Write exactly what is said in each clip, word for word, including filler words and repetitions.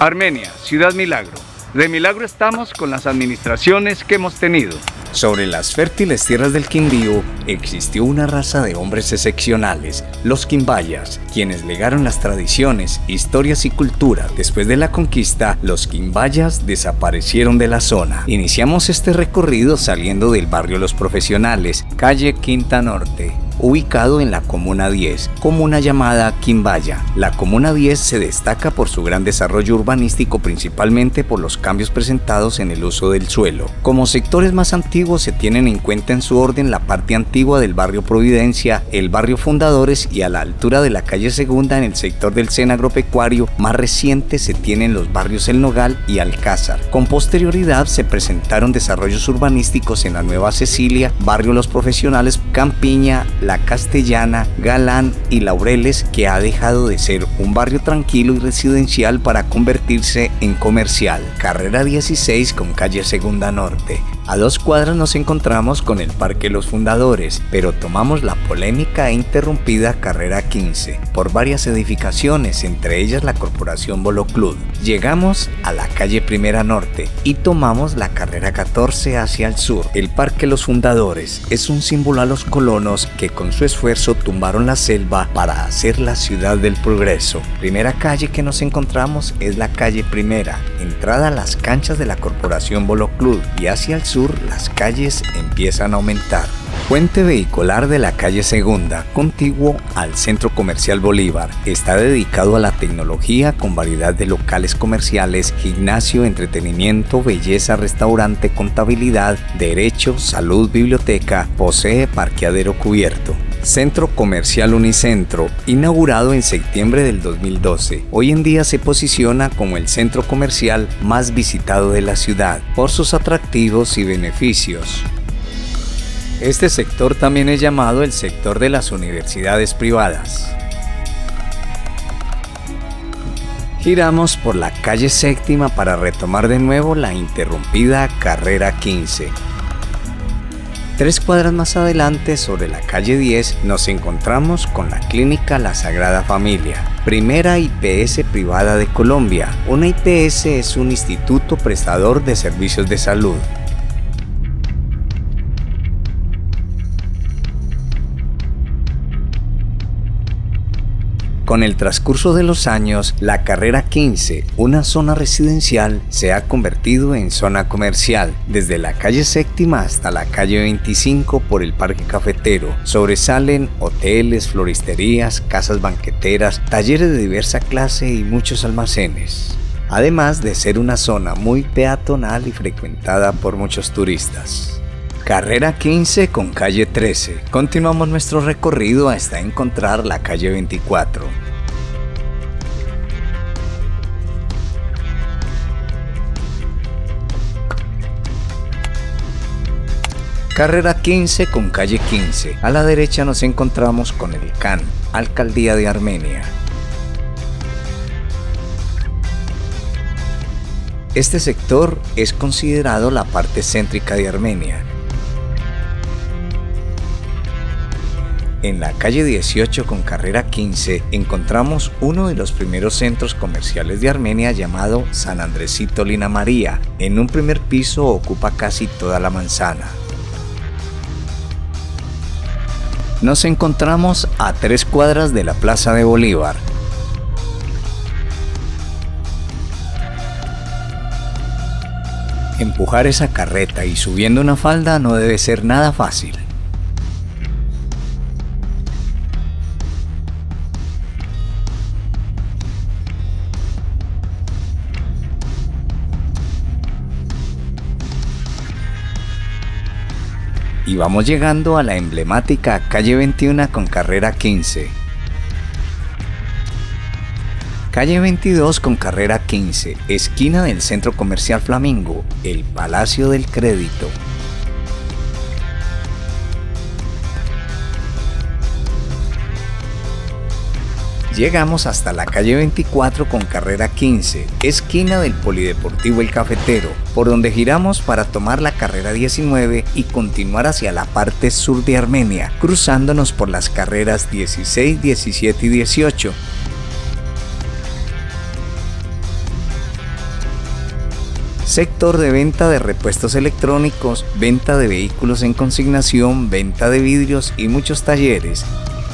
Armenia, Ciudad Milagro. De milagro estamos con las administraciones que hemos tenido. Sobre las fértiles tierras del Quindío existió una raza de hombres excepcionales, los quimbayas, quienes legaron las tradiciones, historias y cultura. Después de la conquista, los quimbayas desaparecieron de la zona. Iniciamos este recorrido saliendo del barrio Los Profesionales, calle Quinta Norte, ubicado en la Comuna diez, comuna llamada Quimbaya. La Comuna diez se destaca por su gran desarrollo urbanístico, principalmente por los cambios presentados en el uso del suelo. Como sectores más antiguos se tienen en cuenta en su orden la parte antigua del barrio Providencia, el barrio Fundadores y a la altura de la calle Segunda en el sector del Sena Agropecuario. Más reciente se tienen los barrios El Nogal y Alcázar. Con posterioridad se presentaron desarrollos urbanísticos en la Nueva Cecilia, barrio Los Profesionales, Campiña, La Castellana, Galán y Laureles, que ha dejado de ser un barrio tranquilo y residencial para convertirse en comercial. Carrera dieciséis con calle Segunda Norte. A dos cuadras nos encontramos con el Parque Los Fundadores, pero tomamos la polémica e interrumpida Carrera quince por varias edificaciones, entre ellas la Corporación Bolo Club. Llegamos a la calle Primera Norte y tomamos la Carrera catorce hacia el sur. El Parque Los Fundadores es un símbolo a los colonos que con su esfuerzo tumbaron la selva para hacer la ciudad del progreso. Primera calle que nos encontramos es la calle Primera, entrada a las canchas de la Corporación Bolo Club, y hacia el sur las calles empiezan a aumentar. Puente vehicular de la calle Segunda, contiguo al Centro Comercial Bolívar. Está dedicado a la tecnología con variedad de locales comerciales, gimnasio, entretenimiento, belleza, restaurante, contabilidad, derecho, salud, biblioteca. Posee parqueadero cubierto. Centro Comercial Unicentro, inaugurado en septiembre del dos mil doce. Hoy en día se posiciona como el centro comercial más visitado de la ciudad por sus atractivos y beneficios. Este sector también es llamado el sector de las universidades privadas. Giramos por la calle Séptima para retomar de nuevo la interrumpida Carrera quince. Tres cuadras más adelante, sobre la calle diez, nos encontramos con la Clínica La Sagrada Familia, primera I P S privada de Colombia. Una I P S es un instituto prestador de servicios de salud. Con el transcurso de los años, la Carrera quince, una zona residencial, se ha convertido en zona comercial. Desde la calle Séptima hasta la calle veinticinco por el Parque Cafetero, sobresalen hoteles, floristerías, casas banqueteras, talleres de diversa clase y muchos almacenes. Además de ser una zona muy peatonal y frecuentada por muchos turistas. Carrera quince con calle trece. Continuamos nuestro recorrido hasta encontrar la calle veinticuatro. Carrera quince con calle quince. A la derecha nos encontramos con el C A N, Alcaldía de Armenia. Este sector es considerado la parte céntrica de Armenia. En la calle dieciocho con Carrera quince encontramos uno de los primeros centros comerciales de Armenia llamado San Andresito Lina María. En un primer piso ocupa casi toda la manzana. Nos encontramos a tres cuadras de la Plaza de Bolívar. Empujar esa carreta y subiendo una falda no debe ser nada fácil. Y vamos llegando a la emblemática calle veintiuno con Carrera quince. Calle veintidós con Carrera quince, esquina del Centro Comercial Flamingo, el Palacio del Crédito. Llegamos hasta la calle veinticuatro con Carrera quince, esquina del Polideportivo El Cafetero, por donde giramos para tomar la Carrera diecinueve y continuar hacia la parte sur de Armenia, cruzándonos por las carreras dieciséis, diecisiete y dieciocho. Sector de venta de repuestos electrónicos, venta de vehículos en consignación, venta de vidrios y muchos talleres.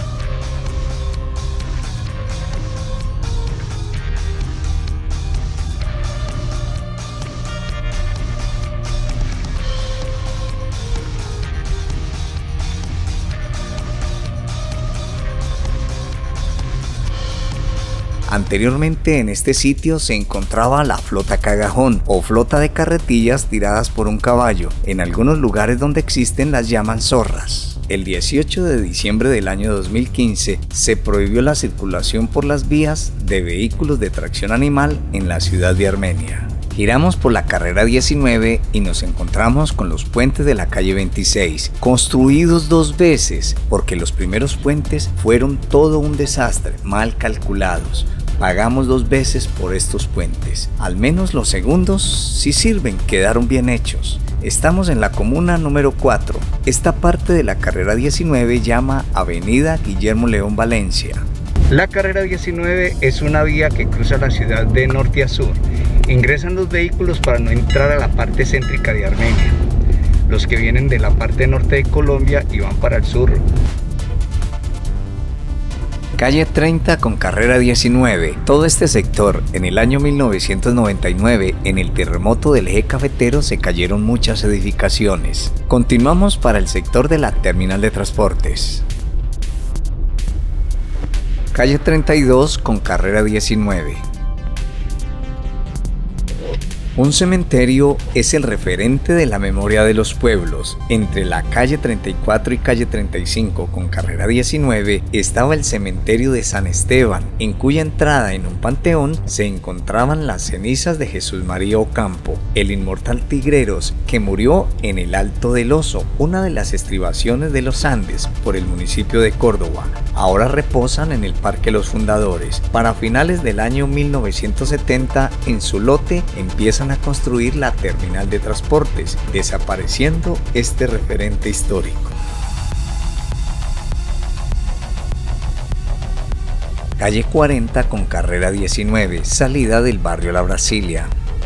Anteriormente en este sitio se encontraba la flota cagajón o flota de carretillas tiradas por un caballo. En algunos lugares donde existen las llaman zorras. El dieciocho de diciembre del año dos mil quince se prohibió la circulación por las vías de vehículos de tracción animal en la ciudad de Armenia. Giramos por la carrera diecinueve y nos encontramos con los puentes de la calle veintiséis, construidos dos veces porque los primeros puentes fueron todo un desastre, mal calculados. Pagamos dos veces por estos puentes. Al menos los segundos sí sirven, quedaron bien hechos. Estamos en la comuna número cuatro. Esta parte de la carrera diecinueve llama Avenida Guillermo León Valencia. La carrera diecinueve es una vía que cruza la ciudad de norte a sur. Ingresan los vehículos para no entrar a la parte céntrica de Armenia. Los que vienen de la parte norte de Colombia y van para el sur. Calle treinta con carrera diecinueve. Todo este sector, en el año mil novecientos noventa y nueve, en el terremoto del eje cafetero se cayeron muchas edificaciones. Continuamos para el sector de la terminal de transportes. Calle treinta y dos con carrera diecinueve. Un cementerio es el referente de la memoria de los pueblos. Entre la calle treinta y cuatro y calle treinta y cinco con carrera diecinueve estaba el cementerio de San Esteban, en cuya entrada en un panteón se encontraban las cenizas de Jesús María Ocampo, el inmortal Tigreros, que murió en el Alto del Oso, una de las estribaciones de los Andes por el municipio de Córdoba. Ahora reposan en el Parque Los Fundadores. Para finales del año mil novecientos setenta, en su lote empiezan a construir la terminal de transportes, desapareciendo este referente histórico. Calle cuarenta con carrera diecinueve, salida del barrio La Brasilia.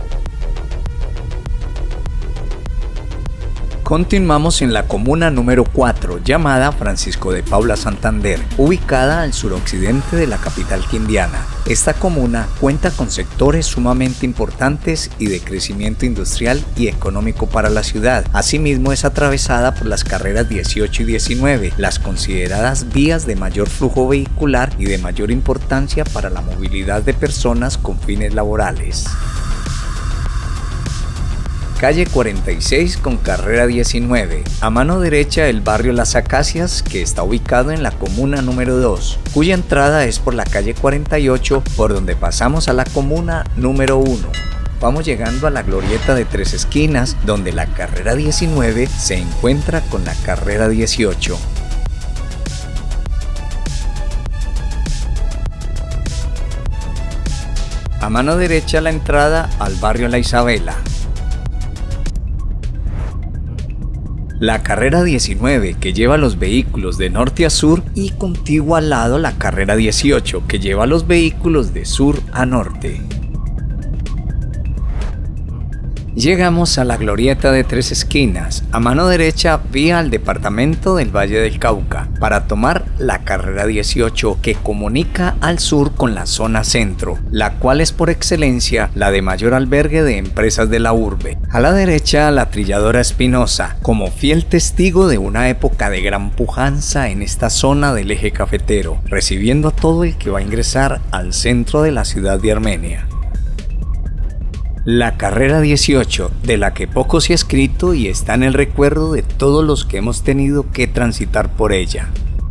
Continuamos en la comuna número cuatro, llamada Francisco de Paula Santander, ubicada al suroccidente de la capital quindiana. Esta comuna cuenta con sectores sumamente importantes y de crecimiento industrial y económico para la ciudad. Asimismo es atravesada por las carreras dieciocho y diecinueve, las consideradas vías de mayor flujo vehicular y de mayor importancia para la movilidad de personas con fines laborales. Calle cuarenta y seis con carrera diecinueve, a mano derecha el barrio Las Acacias, que está ubicado en la comuna número dos, cuya entrada es por la calle cuarenta y ocho, por donde pasamos a la comuna número uno. Vamos llegando a la glorieta de Tres Esquinas, donde la carrera diecinueve se encuentra con la carrera dieciocho. A mano derecha la entrada al barrio La Isabela. La carrera diecinueve, que lleva los vehículos de norte a sur, y contigua al lado la carrera dieciocho, que lleva los vehículos de sur a norte. Llegamos a la glorieta de Tres Esquinas, a mano derecha vía al departamento del Valle del Cauca, para tomar la carrera dieciocho, que comunica al sur con la zona centro, la cual es por excelencia la de mayor albergue de empresas de la urbe. A la derecha la trilladora Espinosa, como fiel testigo de una época de gran pujanza en esta zona del eje cafetero, recibiendo a todo el que va a ingresar al centro de la ciudad de Armenia. La carrera dieciocho, de la que poco se ha escrito y está en el recuerdo de todos los que hemos tenido que transitar por ella.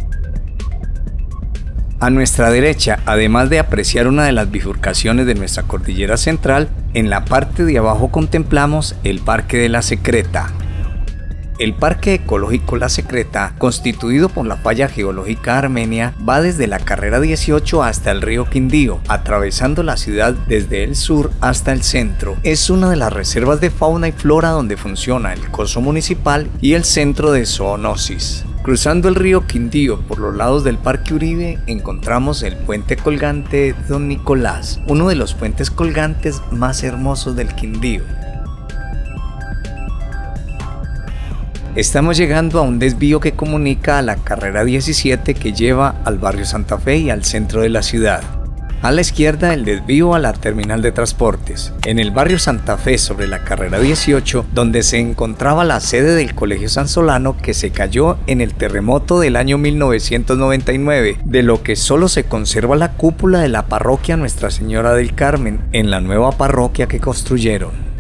A nuestra derecha, además de apreciar una de las bifurcaciones de nuestra cordillera central, en la parte de abajo contemplamos el Parque de la Secreta. El Parque Ecológico La Secreta, constituido por la falla geológica armenia, va desde la carrera dieciocho hasta el río Quindío, atravesando la ciudad desde el sur hasta el centro. Es una de las reservas de fauna y flora donde funciona el coso municipal y el centro de zoonosis. Cruzando el río Quindío por los lados del Parque Uribe encontramos el puente colgante Don Nicolás, uno de los puentes colgantes más hermosos del Quindío. Estamos llegando a un desvío que comunica a la carrera diecisiete que lleva al barrio Santa Fe y al centro de la ciudad. A la izquierda el desvío a la terminal de transportes. En el barrio Santa Fe sobre la carrera dieciocho, donde se encontraba la sede del Colegio San Solano que se cayó en el terremoto del año mil novecientos noventa y nueve, de lo que solo se conserva la cúpula de la parroquia Nuestra Señora del Carmen en la nueva parroquia que construyeron.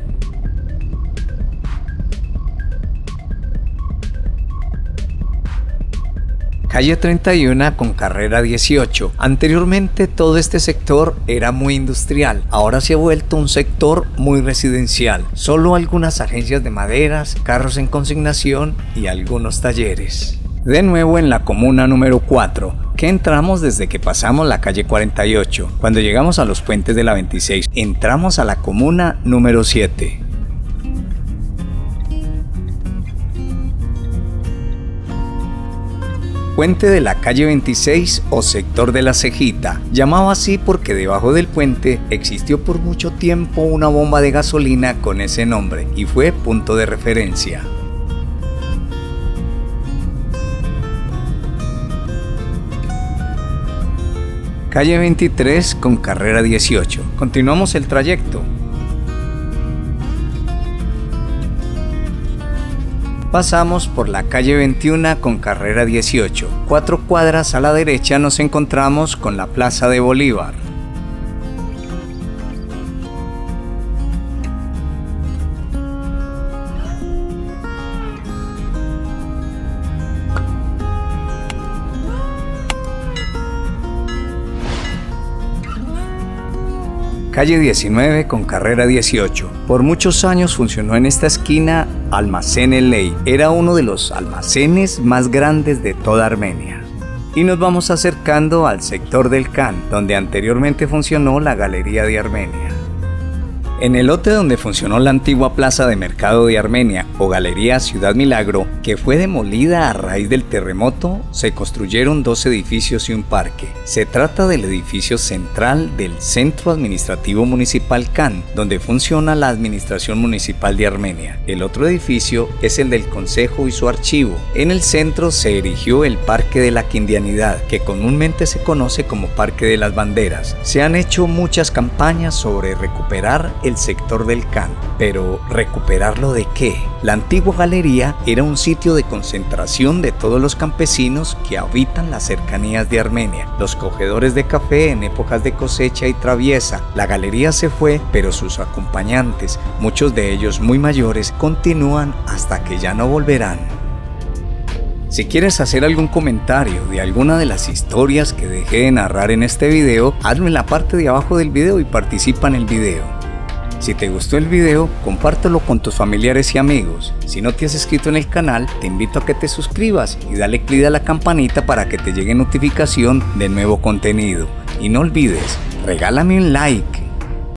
Calle treinta y uno con carrera dieciocho. Anteriormente todo este sector era muy industrial, ahora se ha vuelto un sector muy residencial. Solo algunas agencias de maderas, carros en consignación y algunos talleres. De nuevo en la comuna número cuatro, que entramos desde que pasamos la calle cuarenta y ocho. Cuando llegamos a los puentes de la veintiséis, entramos a la comuna número siete. Puente de la calle veintiséis o sector de la Cejita, llamado así porque debajo del puente existió por mucho tiempo una bomba de gasolina con ese nombre y fue punto de referencia. Calle veintitrés con carrera dieciocho. Continuamos el trayecto. Pasamos por la calle veintiuno con carrera dieciocho. Cuatro cuadras a la derecha nos encontramos con la Plaza de Bolívar. Calle diecinueve con carrera dieciocho. Por muchos años funcionó en esta esquina Almacén El Ley. Era uno de los almacenes más grandes de toda Armenia. Y nos vamos acercando al sector del Can, donde anteriormente funcionó la Galería de Armenia. En el lote donde funcionó la antigua Plaza de Mercado de Armenia o Galería Ciudad Milagro, que fue demolida a raíz del terremoto, se construyeron dos edificios y un parque. Se trata del edificio central del Centro Administrativo Municipal Can, donde funciona la Administración Municipal de Armenia. El otro edificio es el del Consejo y su archivo. En el centro se erigió el Parque de la Quindianidad, que comúnmente se conoce como Parque de las Banderas. Se han hecho muchas campañas sobre recuperar el sector del Can, pero ¿recuperarlo de qué? La antigua galería era un sitio de concentración de todos los campesinos que habitan las cercanías de Armenia, los cogedores de café en épocas de cosecha y traviesa. La galería se fue, pero sus acompañantes, muchos de ellos muy mayores, continúan hasta que ya no volverán. Si quieres hacer algún comentario de alguna de las historias que dejé de narrar en este video, hazlo en la parte de abajo del video y participa en el video. Si te gustó el video, compártelo con tus familiares y amigos. Si no te has inscrito en el canal, te invito a que te suscribas y dale clic a la campanita para que te llegue notificación de nuevo contenido. Y no olvides, regálame un like.